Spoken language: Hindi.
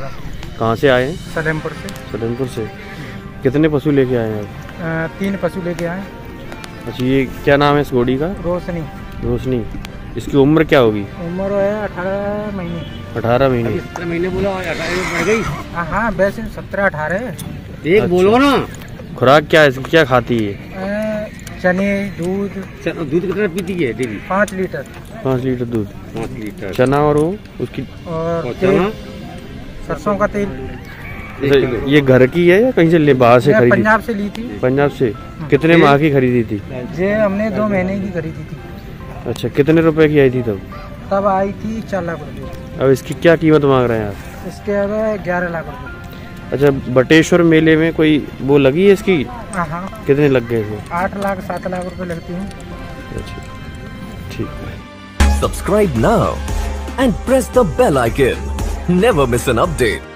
था। कहाँ से आए हैं? सलेमपुर से। सलेमपुर से। कितने पशु लेके आए हैं आप? 3 पशु लेके आए। अच्छा, ये क्या नाम है इस घोड़ी का? रोशनी। रोशनी। इसकी उम्र क्या होगी? उम्र है 18 महीने। 18 महीने। 17 महीने बोला, 18 बढ़ गई। हाँ, वैसे 17-18 एक बोलो ना। खुराक क्या है इसकी, क्या खाती है? चने, दूध। दूध कितना पीती है डेली? 5 लीटर। 5 लीटर दूध। 5 लीटर। चना और वो उसकी और चना, सरसों का तेल। ये घर की है या कहीं से ले बाहर से खरीदी? पंजाब से ली थी। पंजाब से। कितने माह की खरीदी थी? ये हमने 2 महीने की खरीदी थी। अच्छा, कितने रुपए की आई थी तब? तब आई थी 4 लाख रुपये। अब इसकी क्या कीमत मांग रहे हैं आप? इसके अब 11 लाख रुपये। अच्छा, बटेश्वर मेले में कोई वो लगी है इसकी? हाँ। कितने लग गए इसमें? 8 लाख 7 लाख रुपए लगती हैं। अच्छा, ठीक है। Subscribe now and press the bell icon. Never miss an update.